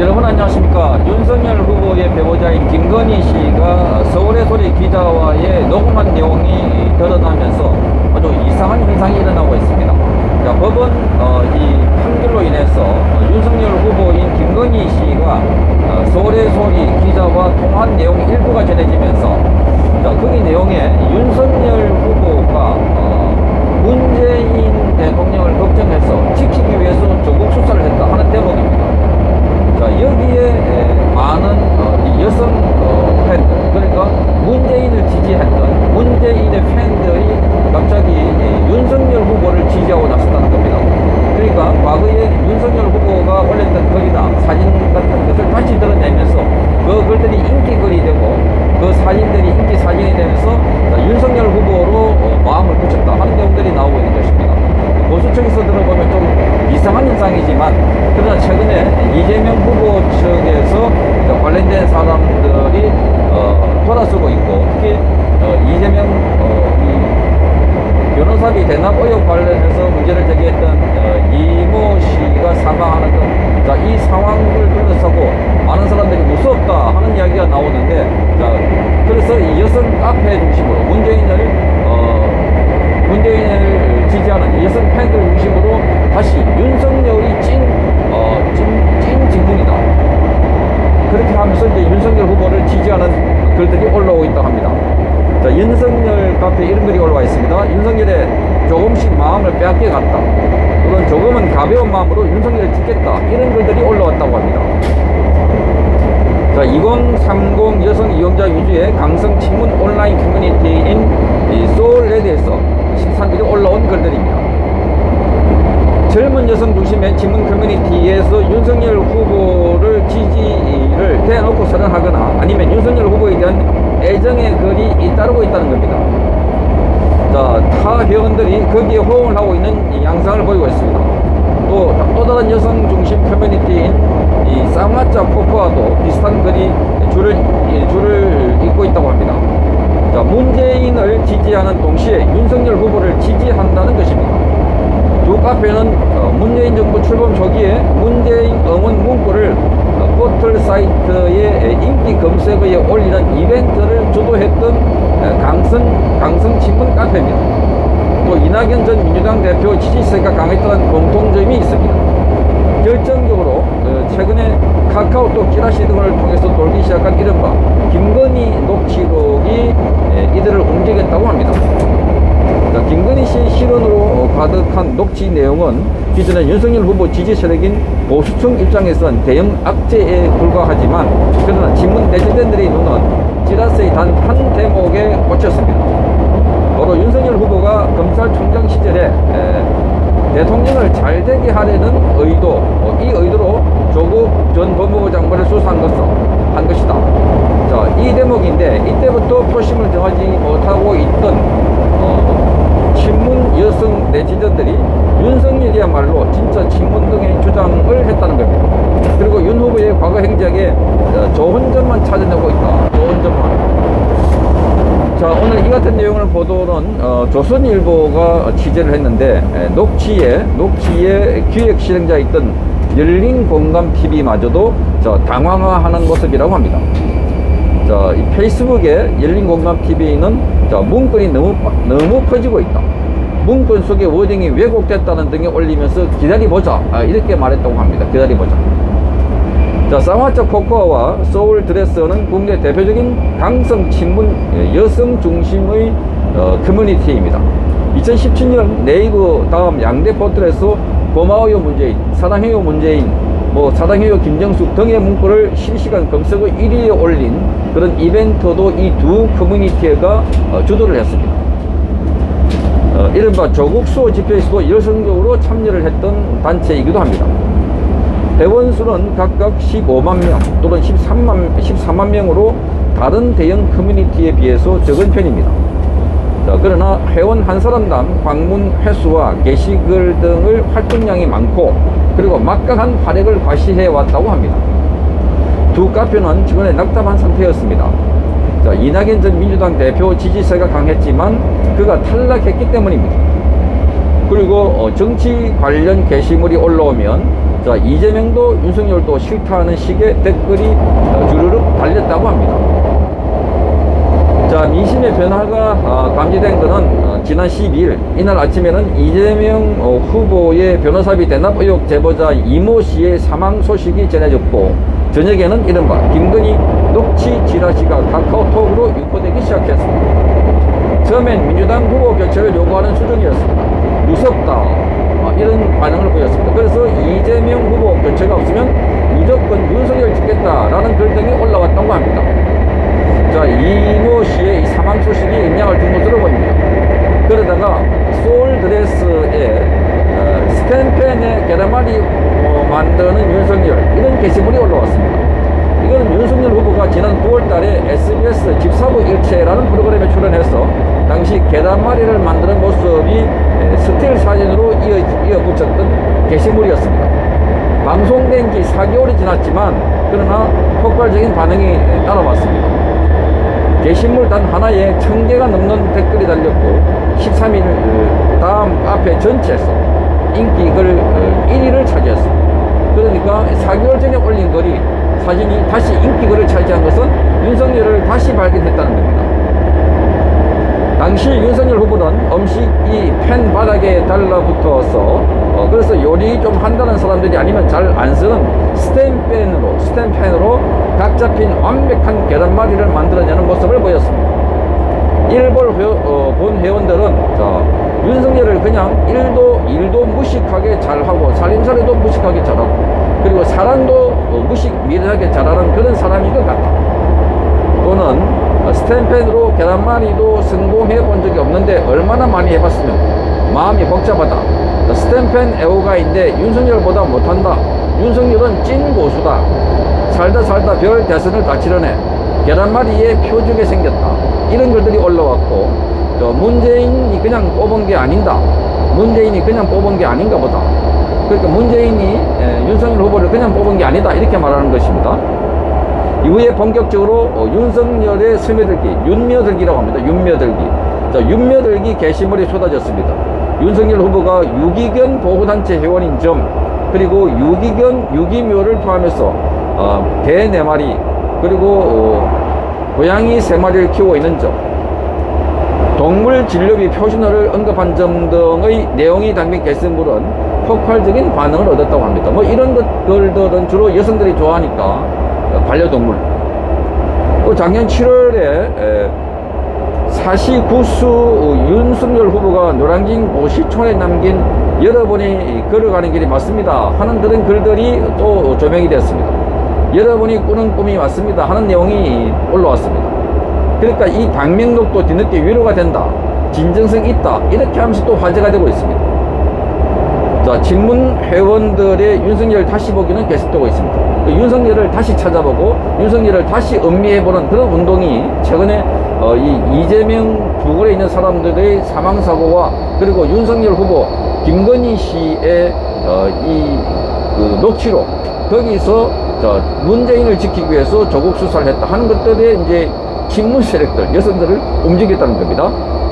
여러분 안녕하십니까. 윤석열 후보의 배우자인 김건희 씨가 서울의 소리 기자와의 녹음한 내용이 드러나면서 아주 이상한 현상이 일어나고 있습니다. 자, 법원 이 판결로 인해서 윤석열 후보인 김건희 씨가 서울의 소리 기자와 통화한 내용 일부가 전해지면서 거기 내용에 윤석열 후보가 문재인 대통령을 걱정해서 지키기 위해서 조국 수사를 했다 하는 대목입니다. 자, 여기에 많은 여성 팬들, 그러니까 문재인을 지지했던 문재인의 팬들이 갑자기 윤석열 후보를 지지하고 나섰다는 겁니다. 그러니까 과거에 윤석열 후보가 올렸던 글이나 사진 같은 것을 다시 드러내면서 그 글들이 인기글이 되고 그 사진들이 인기 사진이 되면서 윤석열 후보로 마음을 붙였다 하는 내용들이 나오고 있는 것입니다. 보수 측에서 들어보면 좀 이상한 현상이지만, 그러나 최근에 이재명 후보 측에서 관련된 사람들이 돌아서고 있고, 특히 이재명 변호사비 대납 의혹 관련해서 문제를 제기했던 이모 씨가 사망하는 등 이 상황을 둘러싸고 많은 사람들이 무섭다 하는 이야기가 나오는데, 그래서 이 여성 카페 중심으로 문재인을 지지하는 여성 팬들 중심으로 다시 윤석열이 찐 직문이다, 그렇게 하면서 이제 윤석열 후보를 지지하는 글들이 올라오고 있다고 합니다. 자, 윤석열 카페에 이런 글이 올라와 있습니다. 윤석열의 조금씩 마음을 빼앗겨 갔다, 또는 조금은 가벼운 마음으로 윤석열을 찍겠다, 이런 글들이 올라왔다고 합니다. 자, 2030 여성 이용자 위주의 강성 친문 온라인 커뮤니티인 소울레드에서 13일에 올라온 글들입니다. 젊은 여성 중심의 친문 커뮤니티에서 윤석열 후보를 지지를 대놓고 선언하거나 아니면 윤석열 후보에 대한 애정의 글이 잇따르고 있다는 겁니다. 자, 타 회원들이 거기에 호응을 하고 있는 양상을 보이고 있습니다. 또 다른 여성 중심 커뮤니티인 이 쌍화자 포커와도 비슷한 글이 줄을 잇고 있다고 합니다. 자, 문재인을 지지하는 동시에 윤석열 후보를 지지한다는 것입니다. 두 카페는 문재인 정부 출범 초기에 문재인 응원 문구를 포털 사이트의 인기 검색어에 올리는 이벤트를 주도했던 강성 친문 카페입니다. 또 이낙연 전 민주당 대표 지지세가 강했다는 공통점이 있습니다. 결정적으로 최근에 카카오톡 찌라시 등을 통해서 돌기 시작한 이른바 김건희 녹취록이 이들을 움직였다고 합니다. 자, 김건희 씨 실언으로 가득한 녹취 내용은 기존의 윤석열 후보 지지 세력인 보수층 입장에선 대형 악재에 불과하지만, 그러나 친문 네티즌들의 눈은 찌라시의 단 한 대목에 꽂혔습니다. 바로 윤석열 후보가 검찰총장 시절에 대통령을 잘 되게 하려는 의도, 이 의도로 조국 전 법무부 장관을 수사한 것이다. 자, 이 대목인데, 이때부터 표심을 정하지 못하고 있던 친문 여성 네티즌들이 윤석열이야말로 진짜 친문 등의 주장을 했다는 겁니다. 그리고 윤 후보의 과거 행적에 좋은 점만 찾아내고 있다. 좋은 점만. 자, 오늘 이 같은 내용을 보도는 조선일보가 취재를 했는데, 녹취에 기획 실행자였던 열린공감TV마저도 당황하는 모습이라고 합니다. 자, 이 페이스북에 열린공감TV는 문건이 너무 퍼지고 있다, 문건 속의 워딩이 왜곡됐다는 등에 올리면서 기다려보자, 이렇게 말했다고 합니다. 기다려보자. 자, 쌍화자 코코아와 소울 드레스는 국내 대표적인 강성 친문 여성 중심의 커뮤니티입니다. 2017년 네이버 다음 양대 포털에서 고마워요 문재인, 사랑해요 문재인, 사랑해요 김정숙 등의 문구를 실시간 검색어 1위에 올린 그런 이벤트도 이 두 커뮤니티가 주도를 했습니다. 이른바 조국 수호 집회에서도 열성적으로 참여를 했던 단체이기도 합니다. 회원 수는 각각 15만 명 또는 14만 명으로 다른 대형 커뮤니티에 비해서 적은 편입니다. 자, 그러나 회원 한 사람당 방문 횟수와 게시글 등의 활동량이 많고, 그리고 막강한 활약을 과시해 왔다고 합니다. 두 카페는 최근에 낙담한 상태였습니다. 자, 이낙연 전 민주당 대표 지지세가 강했지만 그가 탈락했기 때문입니다. 그리고 정치 관련 게시물이 올라오면 자, 이재명도 윤석열도 싫다는 식의 댓글이 주르륵 달렸다고 합니다. 자, 민심의 변화가 감지된 것은 지난 12일 이날 아침에는 이재명 후보의 변호사비 대납 의혹 제보자 이모 씨의 사망 소식이 전해졌고, 저녁에는 이른바 김건희 녹취 지라시가 카카오톡으로 유포되기 시작했습니다. 처음엔 민주당 후보 교체를 요구하는 수준이었습니다. 무섭다, 이런 반응을 보였습니다. 그래서 이재명 후보 교체가 없으면 무조건 윤석열 찍겠다라는 글 등이 올라왔다고 합니다. 자, 이모 씨의 이 사망 소식이 영향을 준 것으로 보입니다. 그러다가 소울드레스에 스탠펜의 계란말이 만드는 윤석열, 이런 게시물이 올라왔습니다. 이거는 윤석열 후보가 지난 9월 달에 SBS 집사부 일체라는 프로그램에 출연해서 당시 계란말이를 만드는 모습이 스틸 사진으로 이어붙였던 게시물이었습니다. 방송된 지 4개월이 지났지만 그러나 폭발적인 반응이 따라왔습니다. 게시물 단 하나에 1000개가 넘는 댓글이 달렸고 13일 다음 카페 전체에서 인기글 1위를 차지했습니다. 그러니까 4개월 전에 올린 글이 사진이 다시 인기글을 차지한 것은 윤석열을 다시 발견했다는 겁니다. 당시 윤석열 후보는 음식이 팬 바닥에 달라붙어서 그래서 요리 좀 한다는 사람들이 아니면 잘 안 쓰는 스탠펜으로 각 잡힌 완벽한 계란말이를 만들어내는 모습을 보였습니다. 일본 회원들은 윤석열을 그냥 일도 무식하게 잘하고 살림살이도 무식하게 잘하고 그리고 사랑도 미련하게 잘하는 그런 사람인 것 같다. 또는 스탠펜으로 계란말이도 성공해 본 적이 없는데 얼마나 많이 해봤으면 마음이 복잡하다. 스탠펜 애호가인데 윤석열보다 못한다. 윤석열은 찐 고수다. 살다 별 대선을 다 치러내. 계란말이에 표주게 생겼다. 이런 글들이 올라왔고, 문재인이 그냥 뽑은 게 아닌다. 문재인이 그냥 뽑은 게 아닌가 보다. 그러니까 문재인이 윤석열 후보를 그냥 뽑은 게 아니다. 이렇게 말하는 것입니다. 이후에 본격적으로 윤석열의 스며들기, 윤며들기라고 합니다. 윤며들기. 윤며들기 게시물이 쏟아졌습니다. 윤석열 후보가 유기견 보호단체 회원인 점, 그리고 유기묘를 포함해서 개 4마리, 그리고 고양이 3마리를 키우고 있는 점, 동물 진료비 표준어를 언급한 점 등의 내용이 담긴 게시물은 폭발적인 반응을 얻었다고 합니다. 뭐 이런 것들은 주로 여성들이 좋아하니까 반려동물. 또 작년 7월에 사시구수 윤석열 후보가 노량진 고시촌에 남긴 여러분이 걸어가는 길이 맞습니다 하는 그런 글들이 또 조명이 됐습니다. 여러분이 꾸는 꿈이 맞습니다 하는 내용이 올라왔습니다. 그러니까 이 방명록도 뒤늦게 위로가 된다, 진정성 있다, 이렇게 하면서 또 화제가 되고 있습니다. 자, 친문 회원들의 윤석열 다시 보기는 계속되고 있습니다. 윤석열을 다시 찾아보고 윤석열을 다시 음미해보는 그런 운동이 최근에 이재명 부근에 있는 사람들의 사망사고와 그리고 윤석열 후보 김건희 씨의 녹취록, 거기서 문재인을 지키기 위해서 조국 수사를 했다 하는 것들에 이제 친문 세력들, 여성들을 움직였다는 겁니다.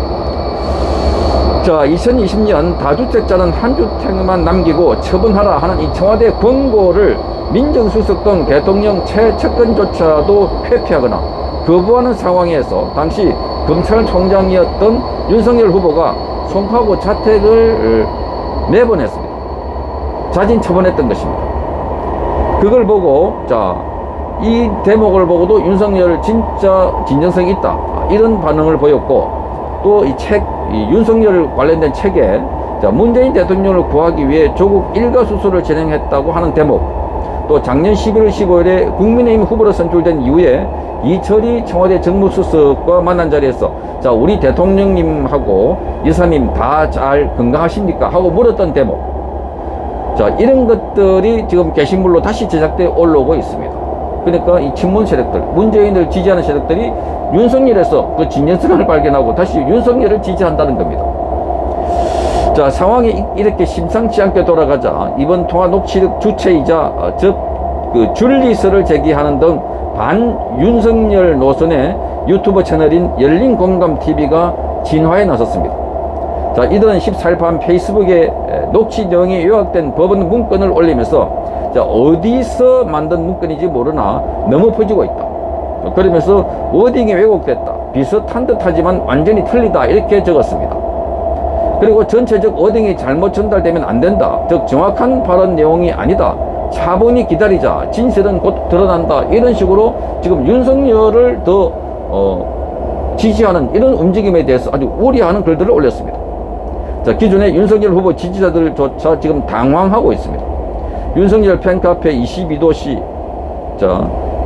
자, 2020년 다주택자는 한 주택만 남기고 처분하라 하는 이 청와대 권고를 민정수석 등 대통령 최측근조차도 회피하거나 거부하는 상황에서 당시 검찰총장이었던 윤석열 후보가 송파구 자택을 내보냈습니다. 자진 처분했던 것입니다. 그걸 보고 이 대목을 보고도 윤석열 진짜 진정성이 있다, 이런 반응을 보였고, 또 이 윤석열 관련된 책에 문재인 대통령을 구하기 위해 조국 일가수술을 진행했다고 하는 대목, 또 작년 11월 15일에 국민의힘 후보로 선출된 이후에 이철희 청와대 정무수석과 만난 자리에서 우리 대통령님하고 여사님 다 잘 건강하십니까 하고 물었던 대목, 이런 것들이 지금 게시물로 다시 제작되어 올라오고 있습니다. 그러니까 이 친문 세력들, 문재인을 지지하는 세력들이 윤석열에서 그 진정성을 발견하고 다시 윤석열을 지지한다는 겁니다. 자, 상황이 이렇게 심상치 않게 돌아가자 이번 통화 녹취록 주체이자 줄리스를 제기하는 등 반 윤석열 노선의 유튜브 채널인 열린공감TV가 진화에 나섰습니다. 자, 이들은 14일 밤 페이스북에 녹취 내용이 요약된 법원 문건을 올리면서 자, 어디서 만든 문건인지 모르나 너무 퍼지고 있다. 그러면서 워딩이 왜곡됐다. 비슷한 듯 하지만 완전히 틀리다. 이렇게 적었습니다. 그리고 전체적 워딩이 잘못 전달되면 안 된다. 즉 정확한 발언 내용이 아니다. 차분히 기다리자. 진실은 곧 드러난다. 이런 식으로 지금 윤석열을 더 지지하는 이런 움직임에 대해서 아주 우려하는 글들을 올렸습니다. 자, 기존의 윤석열 후보 지지자들조차 지금 당황하고 있습니다. 윤석열 팬카페 22도시, 자,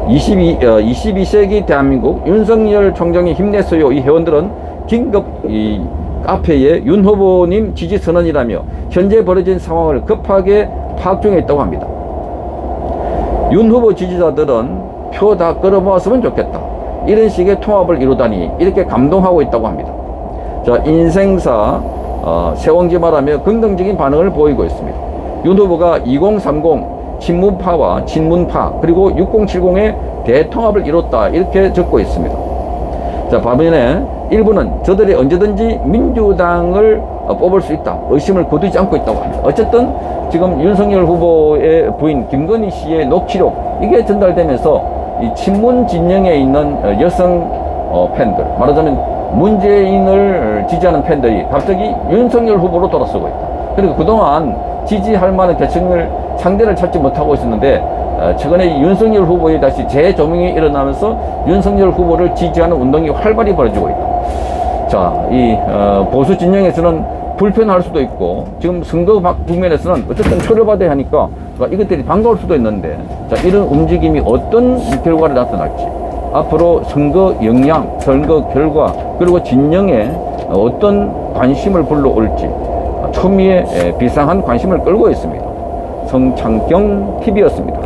22세기 대한민국 윤석열 총장이 힘내세요. 이 회원들은 긴급 이 카페에 윤 후보님 지지 선언이라며 현재 벌어진 상황을 급하게 파악 중에 있다고 합니다. 윤 후보 지지자들은 표 다 끌어모았으면 좋겠다. 이런 식의 통합을 이루다니 이렇게 감동하고 있다고 합니다. 자, 인생사 세왕지 말하며 긍정적인 반응을 보이고 있습니다. 윤 후보가 2030 친문파와 친문파 그리고 6070의 대통합을 이뤘다 이렇게 적고 있습니다. 자, 반면에 일부는 저들이 언제든지 민주당을 뽑을 수 있다 의심을 거두지 않고 있다고 합니다. 어쨌든 지금 윤석열 후보의 부인 김건희 씨의 녹취록 이게 전달되면서 이 친문 진영에 있는 여성 팬들, 말하자면 문재인을 지지하는 팬들이 갑자기 윤석열 후보로 돌아서고 있다. 그리고 그동안 지지할 만한 계층을 상대를 찾지 못하고 있었는데 최근에 윤석열 후보에 다시 재조명이 일어나면서 윤석열 후보를 지지하는 운동이 활발히 벌어지고 있다. 자, 이 보수 진영에서는 불편할 수도 있고 지금 선거 국면에서는 어쨌든 초려받아야 하니까 이것들이 반가울 수도 있는데 자, 이런 움직임이 어떤 결과를 나타날지 앞으로 선거 영향, 선거 결과 그리고 진영에 어떤 관심을 불러올지 초미의 비상한 관심을 끌고 있습니다. 성창경 TV였습니다.